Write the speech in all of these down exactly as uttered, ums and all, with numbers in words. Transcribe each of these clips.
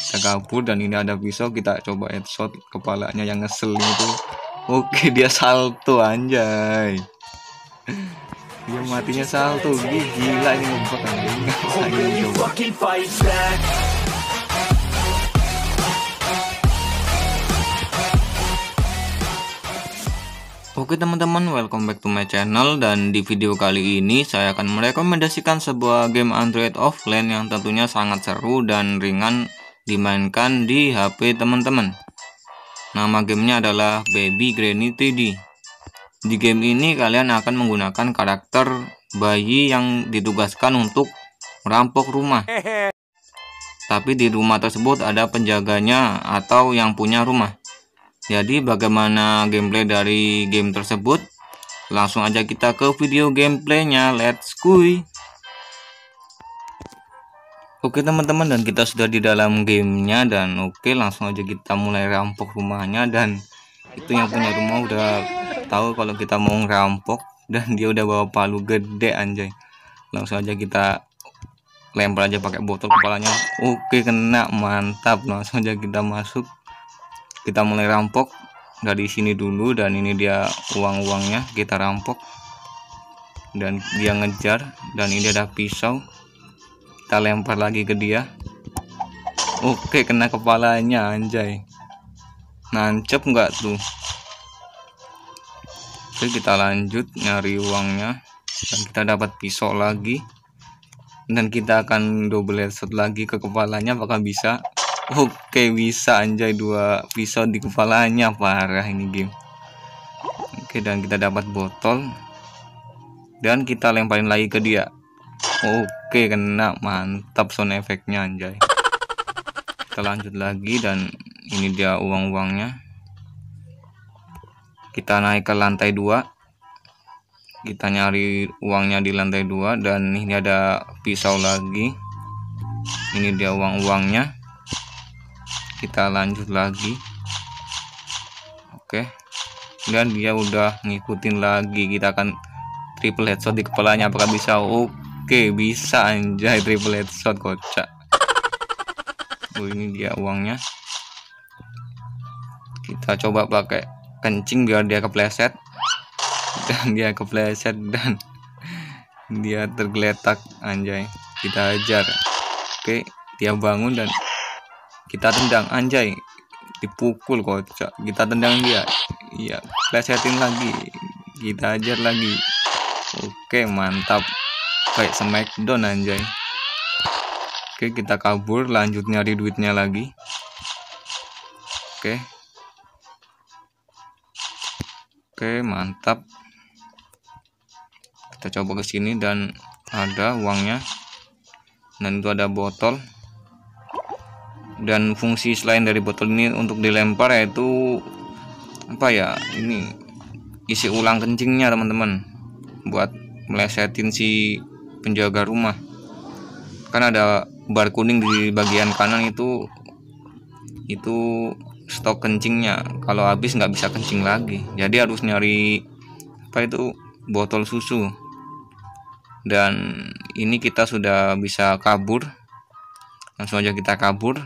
Kita kabur dan ini ada pisau, kita coba headshot kepalanya yang ngeselin itu. Oke, dia salto anjay. Dia matinya salto. Gih, gila ini ngebug anjing. Ngapain coba. Oke teman-teman, welcome back to my channel. Dan di video kali ini saya akan merekomendasikan sebuah game Android offline yang tentunya sangat seru dan ringan dimainkan di H P teman-teman. Nama gamenya adalah Baby Granny tiga D. Di game ini kalian akan menggunakan karakter bayi yang ditugaskan untuk merampok rumah. Tapi di rumah tersebut ada penjaganya atau yang punya rumah. Jadi bagaimana gameplay dari game tersebut? Langsung aja kita ke video gameplaynya. Let's go. Oke teman-teman, dan kita sudah di dalam gamenya. Dan oke, langsung aja kita mulai rampok rumahnya. Dan itu yang punya rumah udah tahu kalau kita mau ngerampok, dan dia udah bawa palu gede anjay. Langsung aja kita lempar aja pakai botol kepalanya. Oke, kena, mantap. Langsung aja kita masuk. Kita mulai rampok dari sini dulu, dan ini dia uang-uangnya, kita rampok. Dan dia ngejar, dan ini ada pisau. Kita lempar lagi ke dia. Oke, kena kepalanya anjay. Nancep nggak tuh? Oke, kita lanjut nyari uangnya, dan kita dapat pisau lagi. Dan kita akan double headshot lagi ke kepalanya, apakah bisa? Oke, bisa anjay, dua pisau di kepalanya, parah ini game. Oke, dan kita dapat botol dan kita lemparin lagi ke dia. Oke, kena, mantap sound efeknya anjay. Kita lanjut lagi, dan ini dia uang-uangnya. Kita naik ke lantai dua. Kita nyari uangnya di lantai dua, dan ini ada pisau lagi. Ini dia uang-uangnya. Kita lanjut lagi. Oke, dan dia udah ngikutin lagi. Kita akan triple headshot di kepalanya, apakah bisa? Oke, bisa anjay, triple headshot, kocak. Oh, ini dia uangnya. Kita coba pakai kencing biar dia kepleset. Dan dia kepleset, dan dia tergeletak anjay. Kita ajar. Oke, dia bangun dan kita tendang anjay, dipukul kocak. Kita tendang dia, iya, plesetin lagi, kita ajar lagi. Oke, mantap, kayak smackdown anjay. Oke, kita kabur, lanjut nyari duitnya lagi. Oke, oke, mantap. Kita coba ke sini, dan ada uangnya, dan itu ada botol. Dan fungsi selain dari botol ini untuk dilempar, yaitu apa ya, ini isi ulang kencingnya teman-teman, buat melesetin si penjaga rumah. Kan ada bar kuning di bagian kanan, itu itu stok kencingnya. Kalau habis nggak bisa kencing lagi, jadi harus nyari apa itu, botol susu. Dan ini kita sudah bisa kabur. Langsung aja kita kabur.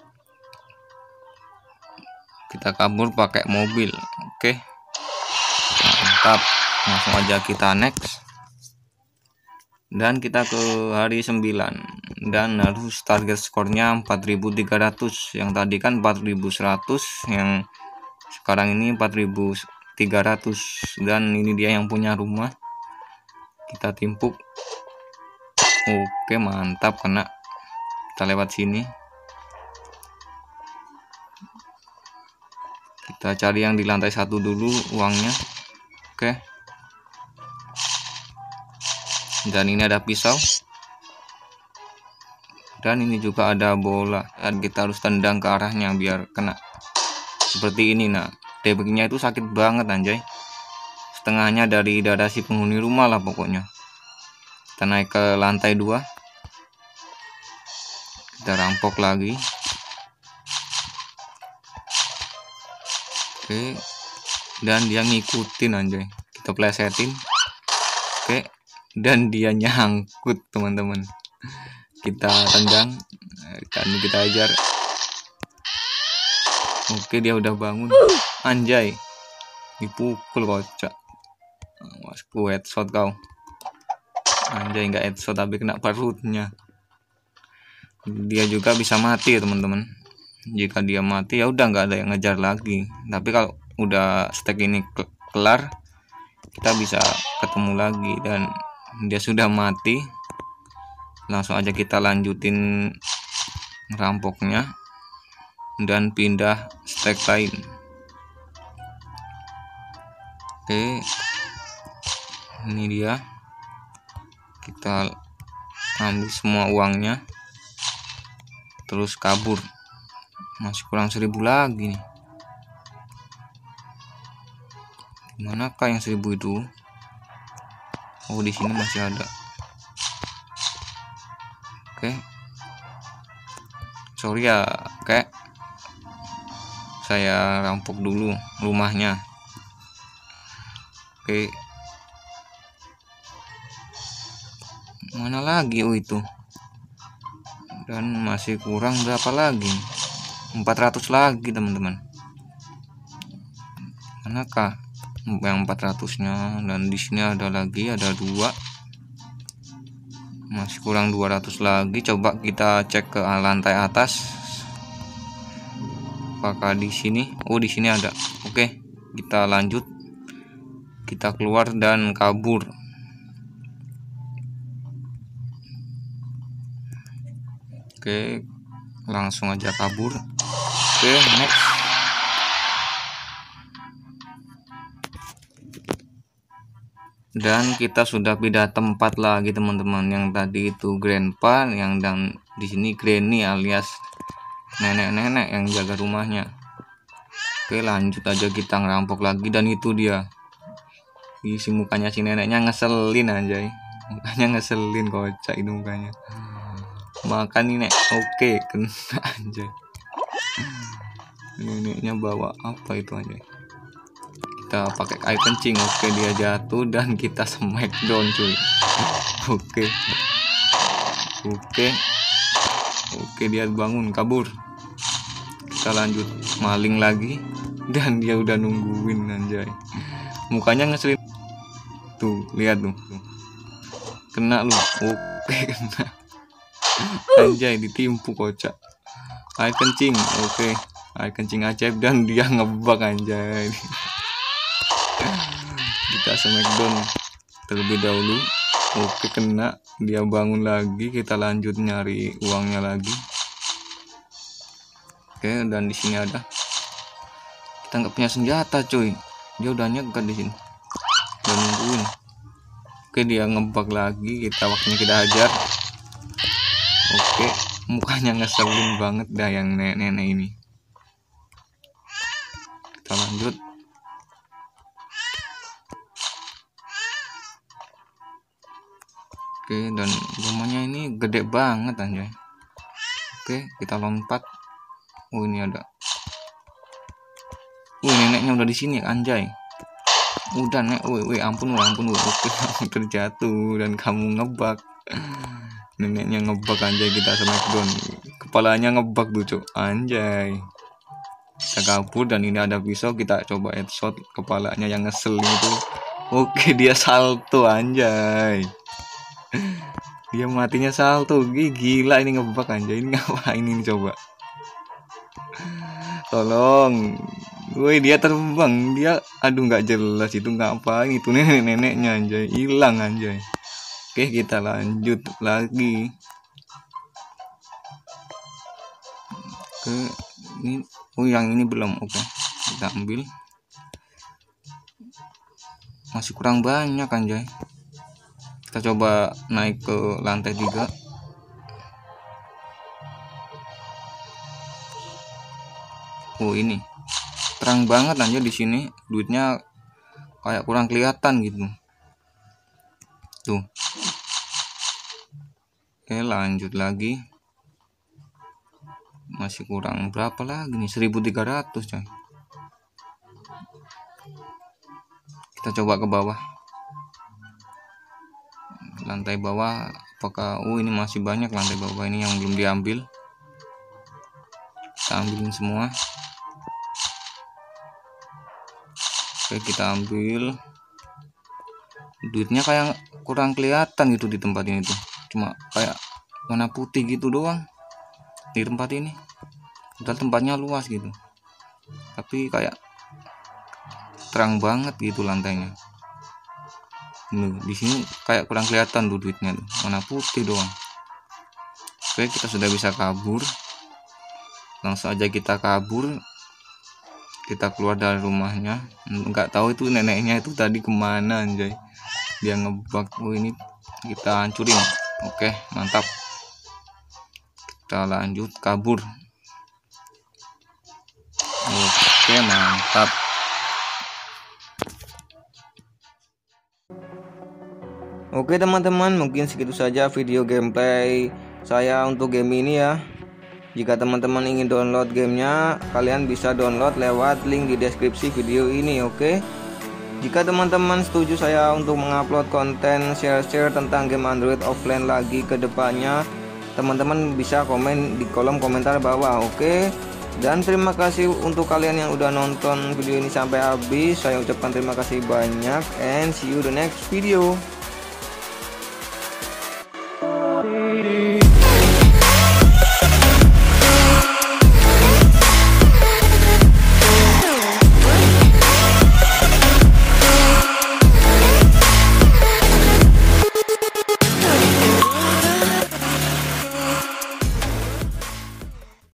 Kita kabur pakai mobil. Oke, mantap. Langsung aja kita next, dan kita ke hari sembilan, dan harus target skornya empat ribu tiga ratus. Yang tadi kan empat ribu seratus, yang sekarang ini empat ribu tiga ratus. Dan ini dia yang punya rumah, kita timpuk. Oke, mantap, kena. Kita lewat sini. Kita cari yang di lantai satu dulu uangnya. Oke, dan ini ada pisau, dan ini juga ada bola, dan kita harus tendang ke arahnya biar kena. Seperti ini. Nah, damage-nya itu sakit banget anjay, setengahnya dari dada si penghuni rumah lah pokoknya. Kita naik ke lantai dua. Kita rampok lagi. Oke, dan dia ngikutin anjay, kita plesetin. Oke, dan dia nyangkut teman-teman. Kita tendang, kan kita ajar. Oke, dia udah bangun. Anjay, dipukul kocak. Mas ku headshot kau. Anjay, nggak headshot tapi kena perutnya. Dia juga bisa mati ya teman-teman. Jika dia mati ya udah nggak ada yang ngejar lagi. Tapi kalau udah stack ini kelar, kita bisa ketemu lagi. Dan dia sudah mati. Langsung aja kita lanjutin ngerampoknya dan pindah stack lain. Oke, ini dia, kita ambil semua uangnya terus kabur. Masih kurang seribu lagi nih. Manakah yang seribu itu? Oh, di sini masih ada. Oke, sorry ya kayak saya rampok dulu rumahnya. Oke, mana lagi? Oh, itu. Dan masih kurang berapa lagi? empat ratus lagi teman-teman. Manakah yang empat ratus-nya? Dan di sini ada lagi, ada dua. Masih kurang dua ratus lagi. Coba kita cek ke lantai atas. Apakah di sini? Oh, di sini ada. Oke, kita lanjut. Kita keluar dan kabur. Oke, langsung aja kabur. Oke, next. Dan kita sudah pindah tempat lagi teman-teman. Yang tadi itu grandpa, yang dan di sini granny alias nenek-nenek yang jaga rumahnya. Oke, lanjut aja kita ngerampok lagi. Dan itu dia, isi mukanya si neneknya ngeselin aja. Mukanya ngeselin, kocak itu mukanya. Makan ini, oke, kena aja. Neneknya bawa apa itu aja. Kita pakai air kencing. Oke, dia jatuh dan kita smackdown cuy. Oke, oke, oke, dia bangun, kabur. Kita lanjut maling lagi dan dia udah nungguin anjay. Mukanya ngeselin. Tuh, lihat tuh. Kena lu. Oke, kena. Anjay, ditimpu kocak. Air kencing. Oke, air kencing ajaib dan dia ngebak anjay. Kita smackdown terlebih dahulu. Oke, kena. Dia bangun lagi. Kita lanjut nyari uangnya lagi. Oke, dan di sini ada. Kita nggak punya senjata cuy. Dia udah nyegat di sini. Udah nungguin. Oke, dia ngebak lagi. Kita waktunya kita hajar. Oke, mukanya ngeselin banget dah yang nenek-nenek ini. Kita lanjut. Oke, dan rumahnya ini gede banget anjay. Oke, kita lompat. Oh, ini ada. Uh, neneknya udah di sini anjay. Udah nek, woi, woi, ampun, woi, ampun, woi. Oke, kamu terjatuh dan kamu ngebak. Neneknya ngebak anjay, kita smackdown. Kepalanya ngebak tuh, cok. Anjay. Kita kabur dan ini ada pisau, kita coba headshot kepalanya yang ngeselin itu. Oke, dia salto anjay. Dia matinya salto. Gila ini ngebak anjay. Ini ngapain ini coba? Tolong. Woi, dia terbang. Dia aduh nggak jelas itu ngapain itu nenek-neneknya anjay. Hilang anjay. Oke, kita lanjut lagi. Oke, ini oh yang ini belum. Oke, kita ambil. Masih kurang banyak anjay. Kita coba naik ke lantai tiga. Oh, ini terang banget anjay di sini. Duitnya kayak kurang kelihatan gitu. Tuh. Oke, lanjut lagi. Masih kurang berapa lagi nih? seribu tiga ratus coy. Kita coba ke bawah. Lantai bawah apakah oh ini masih banyak lantai bawah ini yang belum diambil. Kita ambilin semua. Oke, kita ambil. Duitnya kayak kurang kelihatan gitu di tempat ini tuh, cuma kayak warna putih gitu doang di tempat ini. Padahal tempatnya luas gitu, tapi kayak terang banget gitu lantainya. Nih, di sini kayak kurang kelihatan tuh duitnya tuh, warna putih doang. Oke, kita sudah bisa kabur. Langsung aja kita kabur. Kita keluar dari rumahnya. Nggak tahu itu neneknya itu tadi kemana anjay. Dia ngebug. Oh, ini kita hancurin. Oke, mantap. Kita lanjut kabur. Oke, mantap. Oke teman-teman, mungkin segitu saja video gameplay saya untuk game ini ya. Jika teman-teman ingin download gamenya, kalian bisa download lewat link di deskripsi video ini. Oke. Jika teman-teman setuju saya untuk mengupload konten share-share tentang game Android offline lagi ke depannya, teman-teman bisa komen di kolom komentar bawah. Oke. Dan terima kasih untuk kalian yang udah nonton video ini sampai habis. Saya ucapkan terima kasih banyak and see you the next video.